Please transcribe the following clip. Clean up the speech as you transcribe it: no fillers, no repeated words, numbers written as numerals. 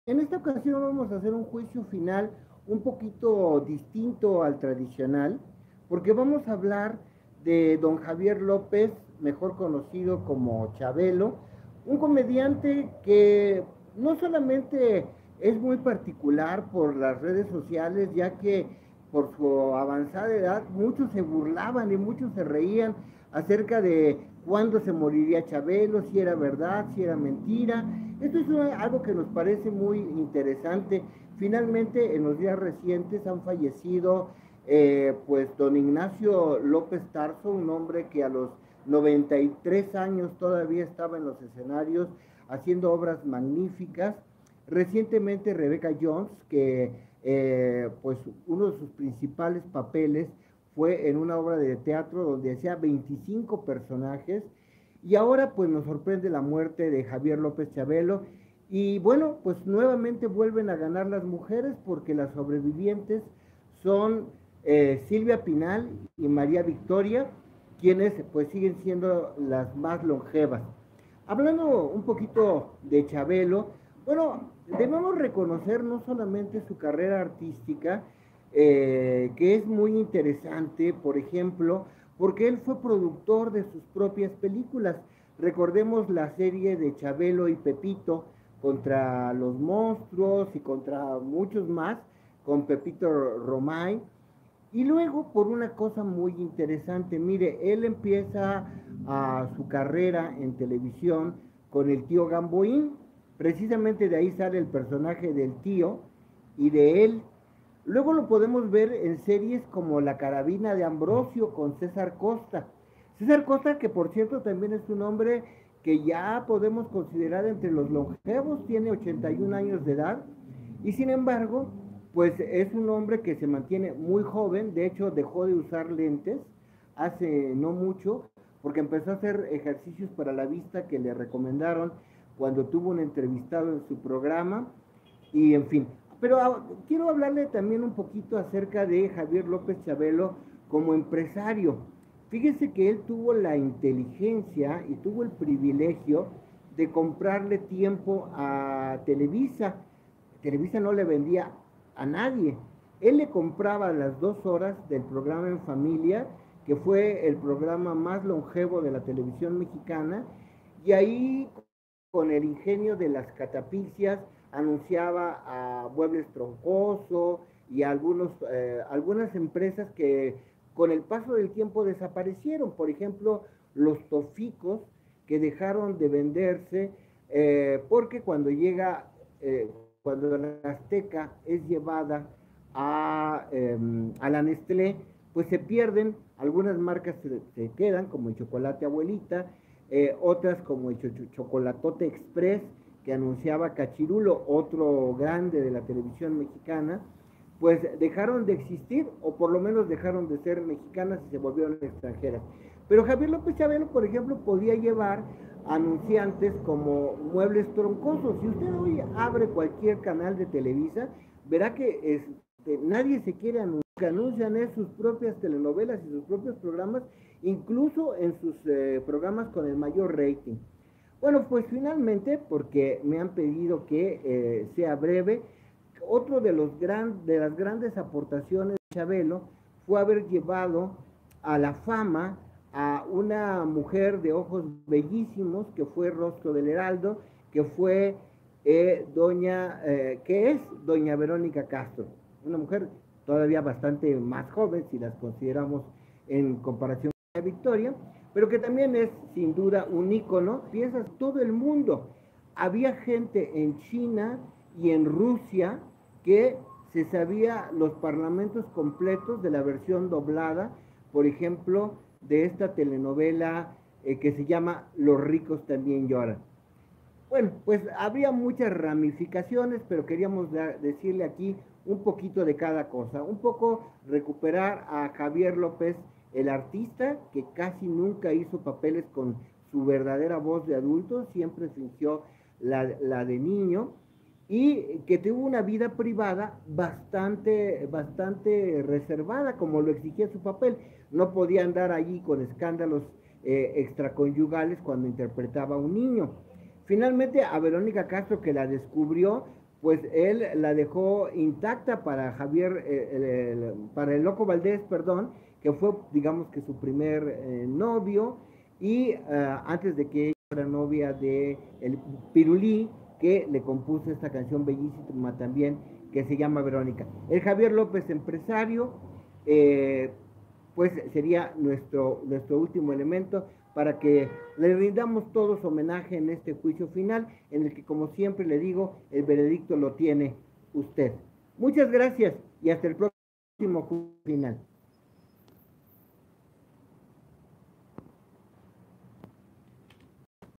En esta ocasión vamos a hacer un juicio final un poquito distinto al tradicional, porque vamos a hablar de don Javier López, mejor conocido como Chabelo, un comediante que no solamente es muy particular por las redes sociales, ya que por su avanzada edad muchos se burlaban y muchos se reían acerca de cuándo se moriría Chabelo, si era verdad, si era mentira. Esto es algo que nos parece muy interesante. Finalmente, en los días recientes han fallecido, pues, don Ignacio López Tarso, un hombre que a los 93 años todavía estaba en los escenarios haciendo obras magníficas. Recientemente Rebecca Jones, que pues uno de sus principales papeles fue en una obra de teatro donde hacía 25 personajes. Y ahora pues nos sorprende la muerte de Javier López Chabelo. Y bueno, pues nuevamente vuelven a ganar las mujeres porque las sobrevivientes son Silvia Pinal y María Victoria, quienes pues siguen siendo las más longevas. Hablando un poquito de Chabelo, bueno, debemos reconocer no solamente su carrera artística, que es muy interesante, por ejemplo, porque él fue productor de sus propias películas. Recordemos la serie de Chabelo y Pepito contra los monstruos y contra muchos más, con Pepito Romay. Y luego, por una cosa muy interesante, mire, él empieza su carrera en televisión con el tío Gamboín. Precisamente de ahí sale el personaje del tío y de él. Luego lo podemos ver en series como La Carabina de Ambrosio con César Costa. César Costa, que por cierto también es un hombre que ya podemos considerar entre los longevos, tiene 81 años de edad, y sin embargo, pues es un hombre que se mantiene muy joven. De hecho dejó de usar lentes hace no mucho, porque empezó a hacer ejercicios para la vista que le recomendaron cuando tuvo un entrevistado en su programa, y en fin. Pero quiero hablarle también un poquito acerca de Javier López Chabelo como empresario. Fíjese que él tuvo la inteligencia y tuvo el privilegio de comprarle tiempo a Televisa. Televisa no le vendía a nadie. Él le compraba las 2 horas del programa En Familia, que fue el programa más longevo de la televisión mexicana, y ahí, con el ingenio de las catapicias, anunciaba a Muebles Troncoso y a algunas empresas que con el paso del tiempo desaparecieron. Por ejemplo, los toficos, que dejaron de venderse, porque cuando la Azteca es llevada a la Nestlé, pues se pierden. Algunas marcas se quedan, como el chocolate abuelita, otras como el chocolatote express, que anunciaba Cachirulo, otro grande de la televisión mexicana, pues dejaron de existir, o por lo menos dejaron de ser mexicanas y se volvieron extranjeras. Pero Javier López Chabelo, por ejemplo, podía llevar anunciantes como Muebles Troncosos. Si usted hoy abre cualquier canal de Televisa, verá que nadie se quiere anunciar. Que anuncian es sus propias telenovelas y sus propios programas, incluso en sus programas con el mayor rating. Bueno, pues finalmente, porque me han pedido que sea breve, otro de las grandes aportaciones de Chabelo fue haber llevado a la fama a una mujer de ojos bellísimos, que fue Rostro del Heraldo, que fue que es doña Verónica Castro, una mujer todavía bastante más joven si las consideramos en comparación con la Victoria, pero que también es sin duda un ícono. Piensas, todo el mundo. Había gente en China y en Rusia que se sabía los parlamentos completos de la versión doblada, por ejemplo, de esta telenovela que se llama Los ricos también lloran. Bueno, pues habría muchas ramificaciones, pero queríamos decirle aquí un poquito de cada cosa. Un poco recuperar a Javier López, el artista, que casi nunca hizo papeles con su verdadera voz de adulto, siempre fingió la de niño, y que tuvo una vida privada bastante reservada, como lo exigía su papel. No podía andar allí con escándalos extraconyugales cuando interpretaba a un niño. Finalmente, a Verónica Castro, que la descubrió, pues él la dejó intacta para Javier, para el Loco Valdés, perdón, que fue, digamos que su primer novio, y antes de que ella fuera novia de el Pirulí, que le compuso esta canción bellísima también, que se llama Verónica. El Javier López, empresario, eh, pues sería nuestro último elemento para que le rindamos todos homenaje en este juicio final, en el que, como siempre le digo, el veredicto lo tiene usted. Muchas gracias y hasta el próximo juicio final.